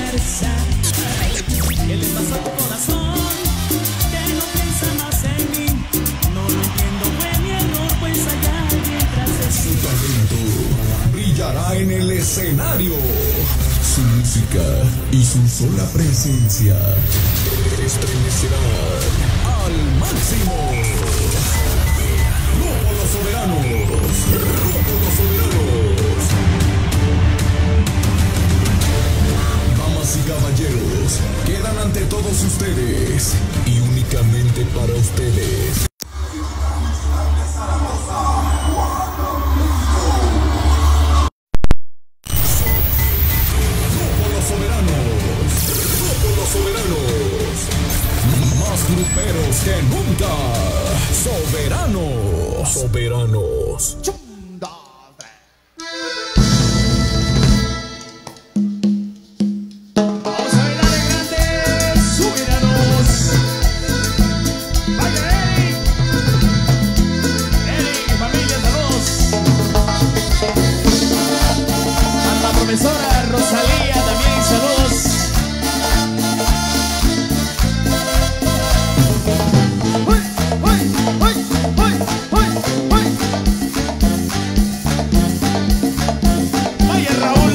fuerza. ¿Qué le pasa a tu corazón? Que no piensa más en mí. No lo entiendo, fue mi error, pues allá alguien tras de Su sí. talento brillará en el escenario. Su música y su sola presencia estremecerán al máximo. Grupo Los Soberanos. Grupo Los Soberanos. Damas y caballeros, quedan ante todos ustedes y únicamente para ustedes. Más gruperos que nunca. Soberanos. Soberanos. Vamos a bailar en grande, Soberanos. Vaya Eric. Eric, familia, saludos. A la profesora Rosalía también, saludos. Vaya Raúl.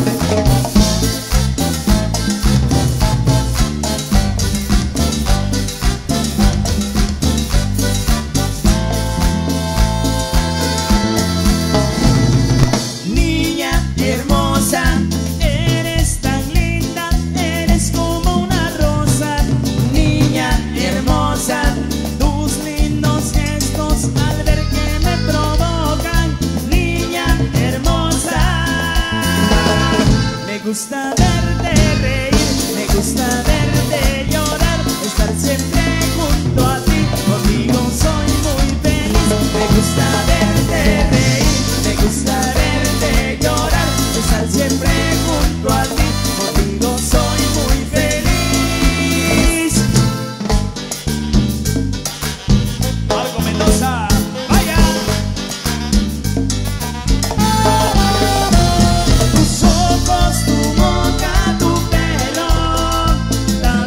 Niña hermosa, eres tan linda, eres como una rosa. Niña hermosa, tus lindos gestos al ver que me provocan. Niña hermosa, me gusta verte reír, me gusta verte llorar, estar siempre junto a ti, contigo soy muy feliz. Me gusta verte reír, me gusta verte llorar, estar siempre junto a ti, contigo soy muy feliz. Marco Mendoza. Vaya. Tus ojos, tu boca, tu pelo, tan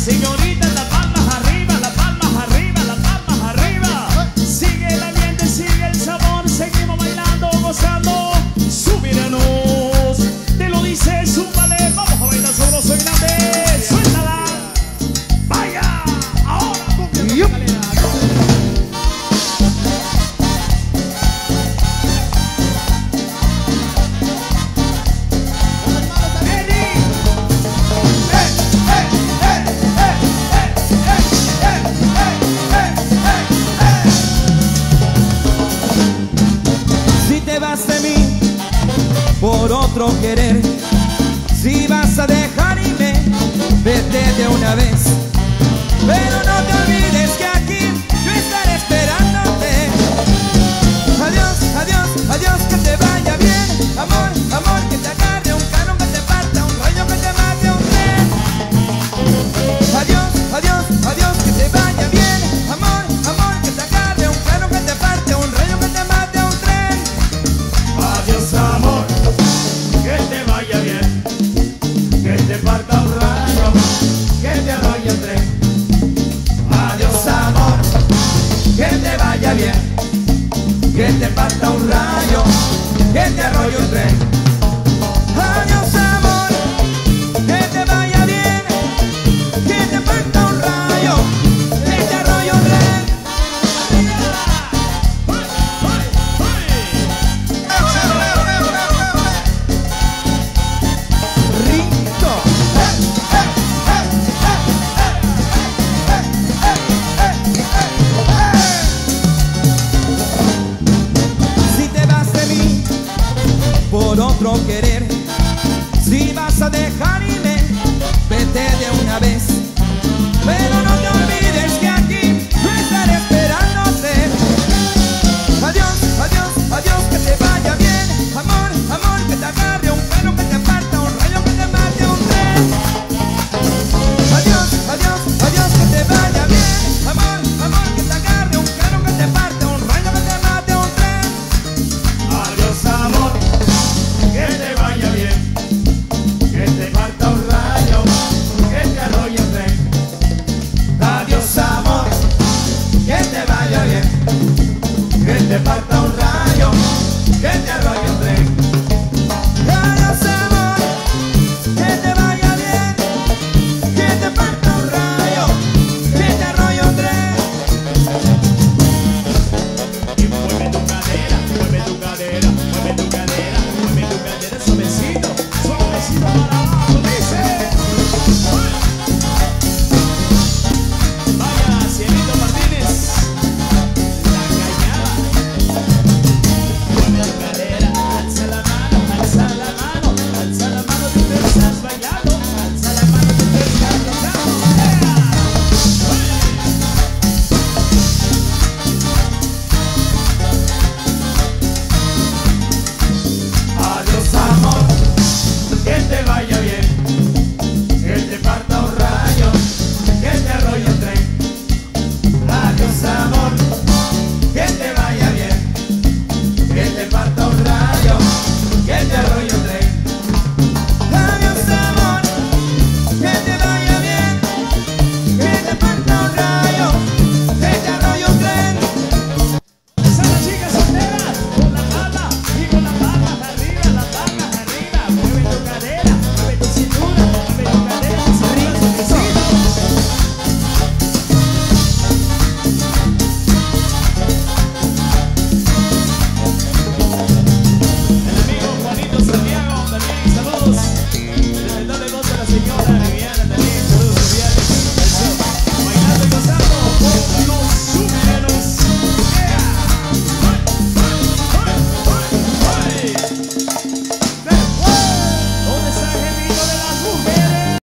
Señoritas, las palmas arriba, las palmas arriba, las palmas arriba. Sigue el ambiente, sigue el sabor, seguimos bailando, gozando. Subírenos, te lo dice Zúmbale, vamos a bailar sabroso y grande. Suéltala, vaya, ahora Si te vas de mí por otro querer, si vas a dejar irme, vete de una vez. Pero no te olvides que aquí yo estaré esperándote. Adiós, adiós, adiós, que te vaya bien. Amor, amor, que te agarre un carro, que te parta un rollo, que te mate un tren. Adiós, adiós, adiós, que te vaya bien. Amor, amor, que te agarre un carro, que te parte un rollo, que te mate un tren. adiós amor, que te vaya bien, que te parta un rayo, que te arrolle el tren. Adiós amor, que te vaya bien, que te parta un rayo, que te arrolle el tren. Adiós amor, que te vaya bien, que te parta un rayo, que te arrolle un tren. Rico. Si te vas de mí por otro querer,